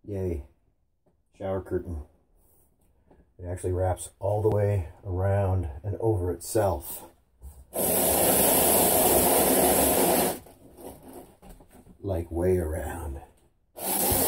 Yay. Shower curtain. It actually wraps all the way around and over itself. Like way around.